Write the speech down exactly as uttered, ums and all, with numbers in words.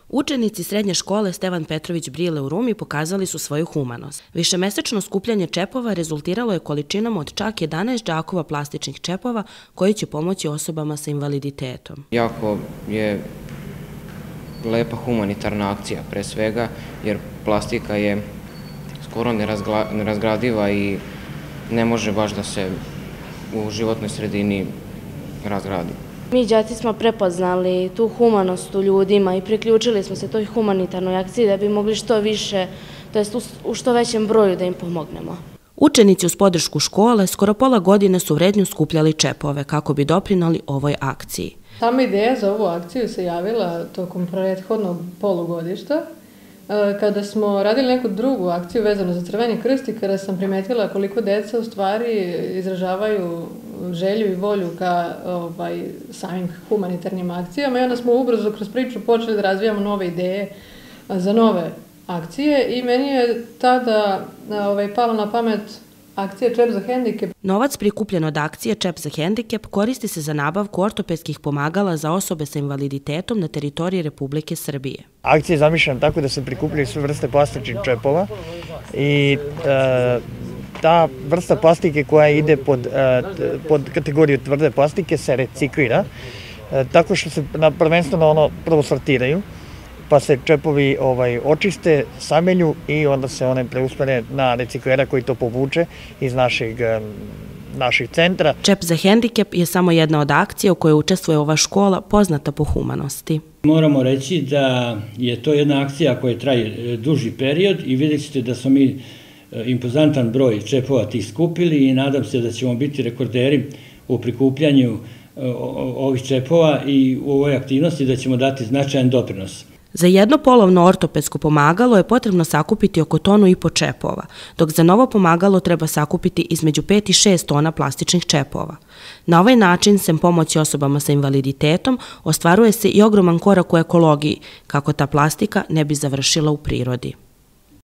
Učenici srednje škole Stevan Petrović Brile u Rumi pokazali su svoju humanost. Višemesečno skupljanje čepova rezultiralo je količinom od čak jedanaest džakova plastičnih čepova koji će pomoći osobama sa invaliditetom. Jako je lepa humanitarna akcija pre svega, jer plastika je skoro nerazgradiva i ne može baš da se u životnoj sredini razgradi. Mi đaci smo prepoznali tu humanost u ljudima i priključili smo se toj humanitarnoj akciji da bi mogli što više, to jest u što većem broju da im pomognemo. Učenici uz podršku škole skoro pola godine su vrednju skupljali čepove kako bi doprinali ovoj akciji. Sama ideja za ovu akciju se javila tokom prethodnog polugodišta, kada smo radili neku drugu akciju vezanu za Crveni krst i kada sam primetila koliko deca u stvari izražavaju želju i volju ka ovaj, samim humanitarnim akcijama i onda smo ubrzo kroz priču počeli da razvijamo nove ideje za nove akcije i meni je tada ovaj, palo na pamet akcija Čep za hendikep. Novac prikupljen od akcije Čep za hendikep koristi se za nabavku ortopedskih pomagala za osobe sa invaliditetom na teritoriji Republike Srbije. Akcija je zamišljena tako da se prikupljaju sve vrste plastičnih čepova i e, ta vrsta plastike koja ide pod, e, pod kategoriju tvrde plastike se reciklira, e, tako što se prvenstveno ono prvo sortiraju, pa se čepovi ovaj, očiste, samelju i onda se one preusmere na reciklera koji to povuče iz našeg, našeg centra. Čep za hendikep je samo jedna od akcija u kojoj učestvuje ova škola poznata po humanosti. Moramo reći da je to jedna akcija koja traje duži period i vidjet ćete da smo mi impozantan broj čepova tih skupili i nadam se da ćemo biti rekorderi u prikupljanju ovih čepova i u ovoj aktivnosti da ćemo dati značajan doprinos. Za jedno polovno ortopedsko pomagalo je potrebno sakupiti oko tonu i po čepova, dok za novo pomagalo treba sakupiti između pet i šest tona plastičnih čepova. Na ovaj način, sem pomoći osobama sa invaliditetom, ostvaruje se i ogroman korak u ekologiji, kako ta plastika ne bi završila u prirodi.